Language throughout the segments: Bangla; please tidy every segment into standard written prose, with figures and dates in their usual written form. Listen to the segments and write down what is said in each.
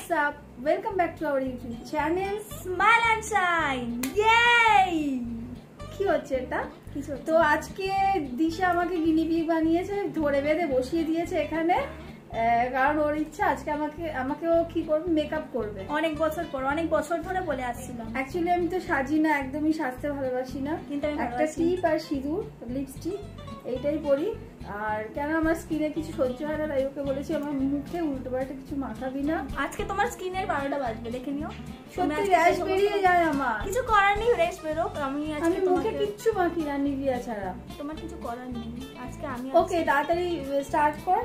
what's up? Welcome back to our YouTube channel Smile and Shine. Yay! কি হচ্ছে এটা? তো আজকে দিশা আমাকে গিনি পিগ বানিয়েছে, ধরে বেঁধে বসিয়ে দিয়েছে এখানে, কারণ ওর ইচ্ছা আজকে আমাকেও কি করবে, মেকআপ করবে। অনেক বছর ধরে বলে আসছিলাম। অ্যাকচুয়ালি আমি তো সাজি না, একদমই সাজতে ভালোবাসি না, কিন্তু একটা টিপ আর সিঁদুর, লিপস্টিক এইটাই পরি। আর কেন আমার স্কিনে কিছু সহ্য হয় না, তাই ওকে বলেছি আমার মুখে উল্টো পাল্টা কিছু মাখাবি না। আজকে তোমার স্কিনের 12টা বাজবে, দেখে নিও। সত্যি র্যাশ বেরিয়ে যায় আমার। কিছু করার নেই, র্যাশ বেরোক। আমি মুখে কিচ্ছু মাখি না নিভিয়া ছাড়া। তোমার কিছু করার নেই, আজকে আমি। ওকে, তাড়াতাড়ি স্টার্ট কর।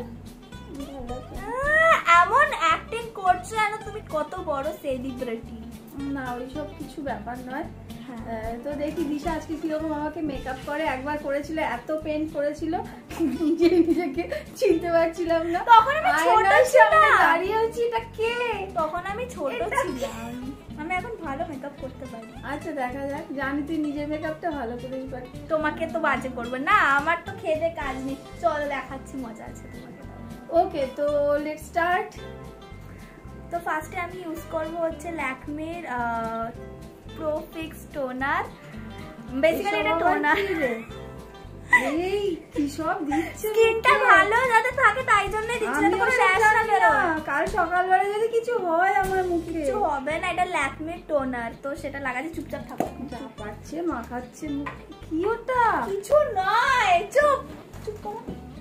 এমন অ্যাক্টিং করছো যেন তুমি কত বড় সেলিব্রিটি। না, ওইসব কিছু ব্যাপার নয়। তো দেখি দিশা আজকে কিরকম আমাকে মেকআপ করে। একবার করেছিল, এত পেন করেছিল নিজেকে চিনতে পারছিলাম না। তখন আমি ছোট ছিলাম, দাঁড়িয়ে আছি, এটা কে? তখন আমি ছোট ছিলাম। আমি এখন ভালো মেকআপ করতে পারি। আচ্ছা, দেখা যাক। জানি তুই নিজের মেকআপটা ভালো করিস, বাট তোমাকে তো বাজে করবে না। আমার তো খেদে কাজ নেই, চলো দেখাচ্ছি, মজা আছে তোমাকে। ওকে, তো লেটস স্টার্ট। তো ফার্স্টে আমি ইউজ করব হচ্ছে ল্যাকমির প্রো ফিক্স টোনার। বেসিক্যালি এটা টোনার। এই কি সব দিচ্ছে, স্কিনটা ভালো যাতে থাকে তাই জন্য দিচ্ছি, যাতে কোনো র্যাশ না বেরোয়। কাল সকালবেলা যদি কিছু হয় আমার মুখে, কিছু হবে না। এটা ল্যাকমির টোনার, তো সেটা লাগাচ্ছি, চুপচাপ থাকো। যা পাচ্ছে মাখাচ্ছে মুখে। কি ওটা? কিছু নয়, চুপ চুপ করো।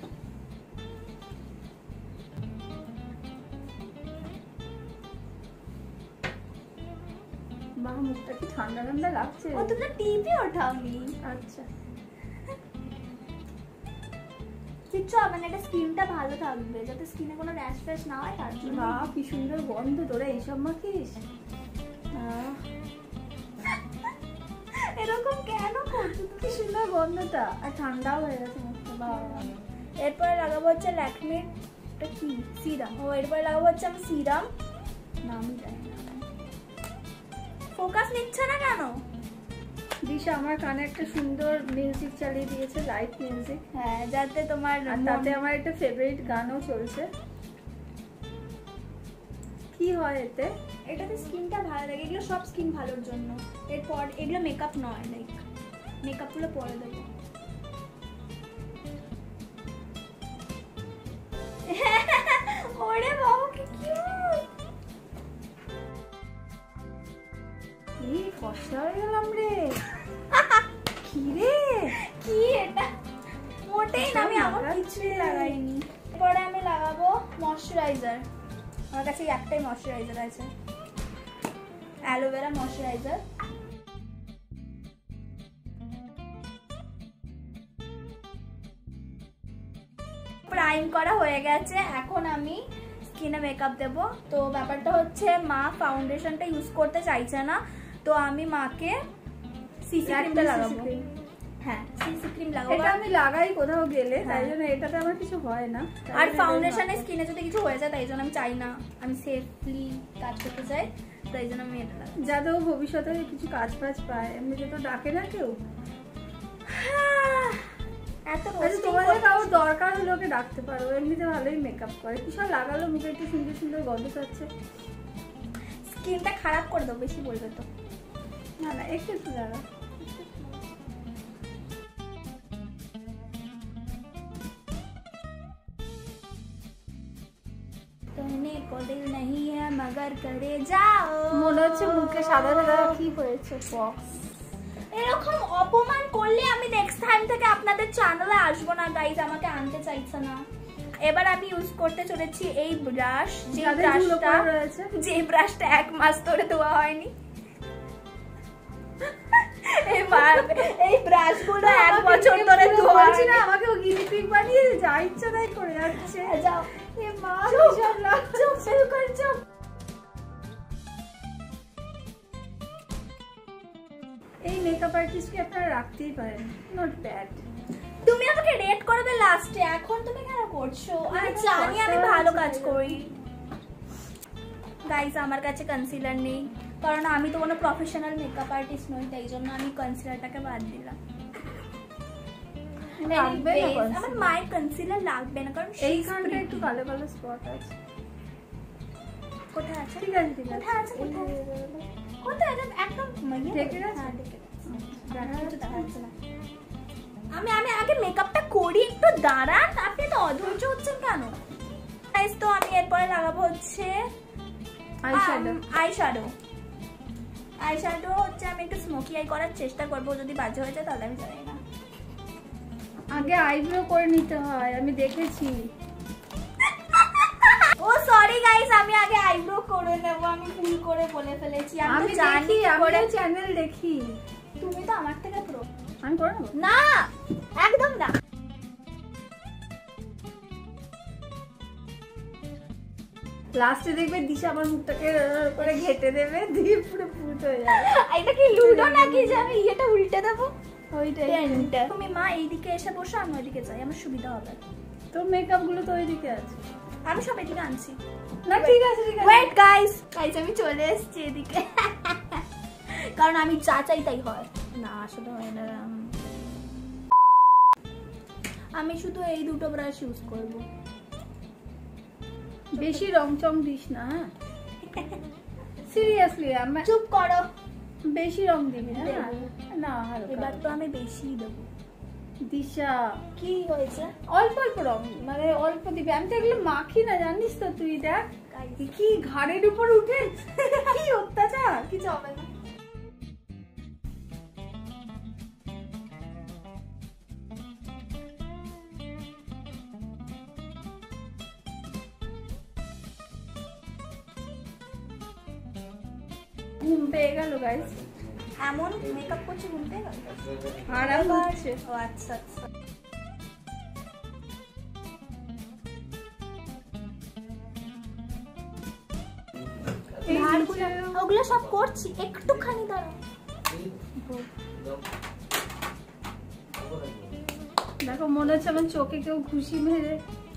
মা, মুখটা কি ঠান্ডা ঠান্ডা লাগছে? ও তুমি টিপি ওঠাওনি। আচ্ছা, কিচ্ছু হবে না, এটা স্কিনটা ভালো থাকবে, যাতে স্কিনে কোনো র্যাশ ফ্যাশ না হয় তার জন্য। মা, কি সুন্দর গন্ধ। তোরা এইসব মাখিস? এরকম কেন করছো? কি সুন্দর গন্ধটা, আর ঠান্ডাও হয়ে গেছে মুখটা। বাবা, এরপরে লাগাবো হচ্ছে ল্যাকমির কি সিরাম। ও এরপরে লাগাবো হচ্ছে আমি সিরাম। নামই জানি না। ফোকাস নিচ্ছে না কেন? দিশা আমার কানে একটা সুন্দর মিউজিক চালিয়ে দিয়েছে, লাইট মিউজিক। হ্যাঁ, যাতে তোমার, আর তাতে আমার একটা ফেভারিট গানও চলছে। কি হয় এতে? এটাতে স্কিনটা ভালো লাগে। এগুলো সব স্কিন ভালোর জন্য। এরপর এগুলো মেকআপ নয়, লাইক মেকআপগুলো পরে দেবো। ওরে বাবা, কি কিউট! এই ফর্সা হয়ে গেলাম রে। কি রে, কি এটা? মোটেই না, আমি আমার কিছুই লাগাইনি। এরপরে আমি লাগাবো ময়শ্চারাইজার। আমার কাছে একটাই ময়শ্চারাইজার আছে, অ্যালোভেরা ময়শ্চারাইজার। প্রাইম করা হয়ে গেছে, এখন আমি স্কিনে মেকআপ দেব। তো ব্যাপারটা হচ্ছে, মা ফাউন্ডেশনটা ইউজ করতে চাইছে না, তো আমি মাকে সিসি ক্রিমটা লাগাবো। হ্যাঁ, সিসি ক্রিম লাগাবো। এটা আমি লাগাই কোথাও গেলে, তাই জন্য এটাতে আমার কিছু হয় না। আর ফাউন্ডেশনে স্কিনে যদি কিছু হয়ে যায়, তাই জন্য আমি চাই না, আমি সেফলি কাজ করতে চাই, তাই জন্য আমি এটা লাগাই। যাতেও ভবিষ্যতে কিছু কাজ ফাজ পায়। এমনিতে তো ডাকে না কেউ। এত তোমাদের কারোর দরকার হলে ওকে ডাকতে পারো, এমনিতে ভালোই মেকআপ করে। কি সব লাগালো মুখে, একটু সুন্দর সুন্দর গন্ধ পাচ্ছে। স্কিনটা খারাপ করে দাও, বেশি বলবে তো। না না, একটু একটু লাগা। মনে হচ্ছে মুখে সাদা সাদা কি হয়েছে, পক্স। এরকম অপমান করলে আমি নেক্সট টাইম থেকে আপনাদের চ্যানেলে আসবো না গাইজ, আমাকে আনতে চাইছে না। এবার আমি ইউজ করতে চলেছি এই ব্রাশ, যে ব্রাশটা 1 মাস ধরে ধোয়া হয়নি। এই ব্রাশ গুলো 1 বছর ধরে ধোয়া হয়নি না। আমাকে ও গিনি পিগ বানিয়ে যা ইচ্ছা তাই করে যাচ্ছে। যাও, এ মা, কিসব লাগছে? চুপ করে চুপ। এই মেকআপ আর্টিস্টকে আপনারা রাখতেই পারেন, নট ব্যাড। তুমি আমাকে রেট করবে লাস্টে, এখন তুমি কেন করছো? আমি জানি আমি ভালো কাজ করি। গাইস, আমার কাছে কনসিলার নেই, কারণ আমি তো কোনো প্রফেশনাল মেকআপ আর্টিস্ট নই, তাই জন্য আমি কনসিলারটাকে বাদ দিলাম। আমার মায়ের কনসিলার লাগবে না, কারণ এইখানটা একটু কালো কালো স্পট আছে। কোথায় আছে? ঠিক আছে ঠিক কোথায় আছে? কোথায় আছে? একদম ঢেকে গেছে। আমি আগে মেকআপটা করি, একটু দাঁড়ান, আপনি তো অধৈর্য হচ্ছেন কেন? গাইস, তো আমি এরপরে লাগাবো হচ্ছে আইশ্যাডো হচ্ছে আমি একটু স্মোকি আই করার চেষ্টা করবো, যদি বাজে হয়ে যায় তাহলে আমি জানি না। আগে আইব্রো করে নিতে হয়, আমি দেখেছি। ও সরি গাইস, আমি আগে আইব্রো করে নেব, আমি ভুল করে বলে ফেলেছি। আমি জানি, আমি চ্যানেল দেখি। তুমি তো আমার থেকে প্রো। আমি করে নেব না, একদম না। লাস্টে দেখবে দিশা আমার মুখটাকে করে ঘেটে দেবে, দিয়ে পুরো ভূত হয়ে যাবে। এটা কি লুডো নাকি যে আমি এটা উল্টে দেবো? ওইটাই। তুমি মা এইদিকে এসে বসো, আমি ওইদিকে যাই, আমার সুবিধা হবে। তো মেকআপ গুলো তো ওইদিকে আছে, আমি সব এদিকে আনছি। না ঠিক আছে ঠিক আছে। ওয়েট গাইস, আমি চলে এসেছি এদিকে, কারণ আমি যা চাই তাই হয় না, আসলে হয় না। আমি শুধু এই দুটো ব্রাশ ইউজ করব, বেশি রং চং দিস না। হ্যাঁ সিরিয়াসলি, আমি চুপ করো। বেশি রং দিবি না। না এবার তো আমি বেশি দেবো। দিশা কি হয়েছে? অল্প অল্প রং, মানে অল্প দিবি। আমি তো এগুলো মাখি না, জানিস তো তুই। দেখ কি ঘাড়ের উপর উঠে, কি অত্যাচার। কিছু হবে না। ঘুম পেয়ে গেল গাইস, এমন মেকআপ করছি ঘুম পেয়ে গেল। আরাম হচ্ছে। ও আচ্ছা আচ্ছা। ওগুলো সব করছি, একটুখানি দাঁড়াও। দেখো মনে হচ্ছে আমার চোখে কেউ ঘুষি মেরে।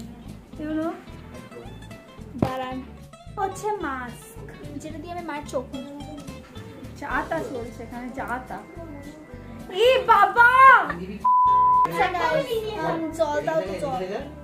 দাঁড়ান, হচ্ছে মাস্ক, যেটা দিয়ে আমি মায়ের চোখ মুছবো। চাটা চলছে এখানে, চাটা। এ বাবা, জল দাও তো, জল।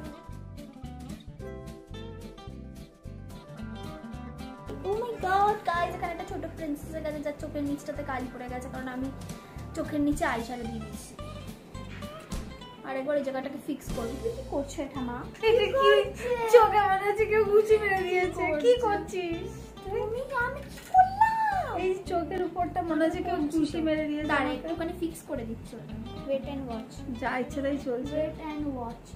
ও মাই গড গাইস, এখানে একটা ছোট প্রিন্সেসের কাছে যার চোখের নিচটাতে কালি পড়ে গেছে, কারণ আমি চোখের নিচে আইশ্যাডো দিয়ে দিয়েছি। আরেকবার এই জায়গাটাকে ফিক্স করবো। তুই কি করছো এটা মা? এটা কি চোখে মনে হচ্ছে কেউ ঘুষি মেরে দিয়েছে। কি করছিস তুমি? আমি কি করলাম? এই চোখের উপরটা মনে হচ্ছে কেউ ঘুষি মেরে দিয়েছে। দাঁড়া, একটুখানি ফিক্স করে দিচ্ছি। Wait and watch. যা ইচ্ছে তাই চলছে। Wait and watch.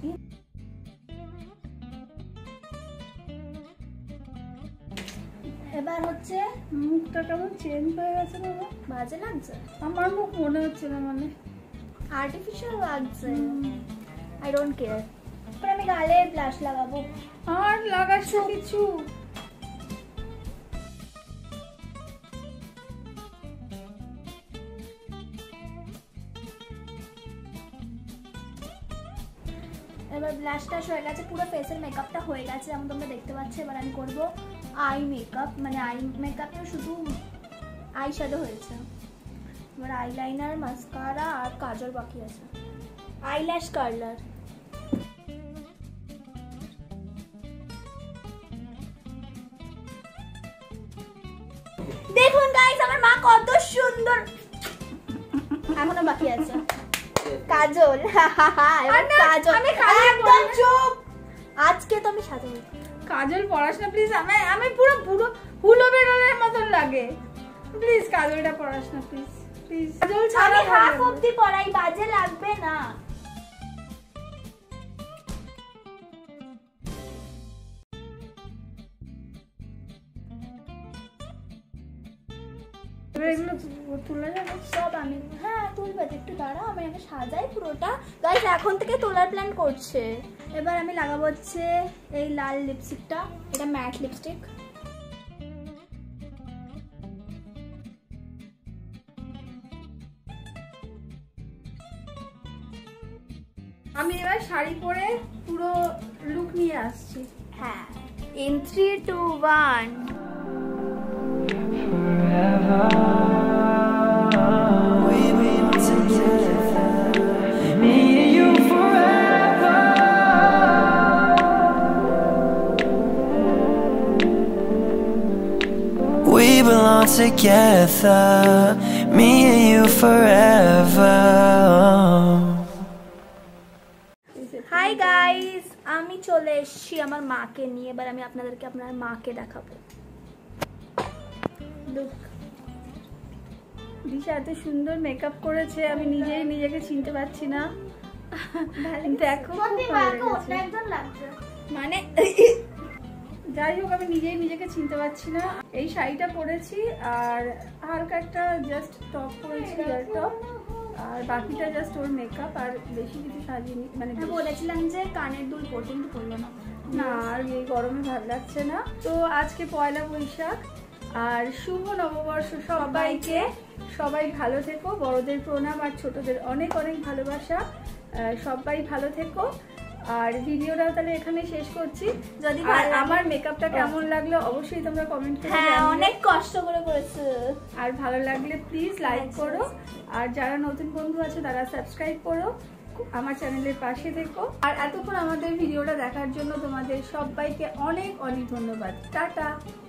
এবার হচ্ছে মুখটা কেমন চেঞ্জ হয়ে গেছে বাবা, বাজে লাগছে। আমার মুখ মনে হচ্ছে না, মানে আর্টিফিশিয়াল লাগছে। I don't care. এবার আমি গালে ব্লাশ লাগাবো। আর লাগাস না কিছু। এবার ব্লাশ টাশ হয়ে গেছে, পুরো ফেসের মেকআপটা হয়ে গেছে যেমন তোমরা দেখতে পাচ্ছ। এবার আমি করবো আই মেকআপ, মানে আই মেকআপটা শুধু আই শ্যাডো হয়েছে। এবার আইলাইনার, মাস্কারা আর কাজল বাকি আছে, আইল্যাশ কার্লার। দেখুন গাইস, আমার মা কত সুন্দর। এখনো বাকি আছে কাজল। কাজল, আমি কাজল একদম চুপ। আজকে তো আমি সাজাবো। কাজল পড়াস না প্লিজ, আমি পুরো পুরো হুলো বেরোলের মতন লাগে। প্লিজ কাজলটা পড়াস না প্লিজ প্লিজ। কাজল ছাড়া আমি হাফ অবধি পড়াই, বাজে লাগবে না। এগুলো তুলে যাবে সব আমি, হ্যাঁ তুলবে, একটু দাঁড়া, আমি আগে সাজাই পুরোটা। গাইস এখন থেকে তোলার প্ল্যান করছে। এবার আমি লাগাবো হচ্ছে এই লাল লিপস্টিকটা, এটা ম্যাট লিপস্টিক। আমি এবার শাড়ি পরে পুরো লুক নিয়ে আসছি। হ্যাঁ, in 3, 2, 1 We've been together, me and you forever. belong together, me and you forever. Hi guys, আমি চলে এসেছি আমার মাকে নিয়ে। এবার আমি আপনাদেরকে আপনার মাকে দেখাবো। লুক, দিশা এত সুন্দর মেকআপ করেছে, আমি নিজেই নিজেকে চিনতে পারছি না। দেখো মানে যাই হোক, আমি নিজেই নিজেকে চিনতে পারছি না। এই শাড়িটা পরেছি আর হালকা একটা জাস্ট টপ পরেছি, ইয়ার টপ, আর বাকিটা জাস্ট ওর মেকআপ, আর বেশি কিছু সাজিনি। মানে বলেছিলাম যে কানের দুল পরতে, কিন্তু পরলো না। না, আর এই গরমে ভালো লাগছে না। তো আজকে পয়লা বৈশাখ আর শুভ নববর্ষ সবাইকে। সবাই ভালো থেকো, বড়দের প্রণাম আর ছোটদের অনেক অনেক ভালোবাসা। সবাই ভালো থেকো। আর ভিডিওটা তাহলে এখানে শেষ করছি। যদি আমার মেকআপটা কেমন লাগলো অবশ্যই তোমরা কমেন্ট করে জানিও। হ্যাঁ, অনেক কষ্ট করে করেছে। আর ভালো লাগলে প্লিজ লাইক করো, আর যারা নতুন বন্ধু আছে তারা সাবস্ক্রাইব করো, আমার চ্যানেলের পাশে থেকো। আর এতক্ষণ আমাদের ভিডিওটা দেখার জন্য তোমাদের সবাইকে অনেক অনেক ধন্যবাদ। টাটা।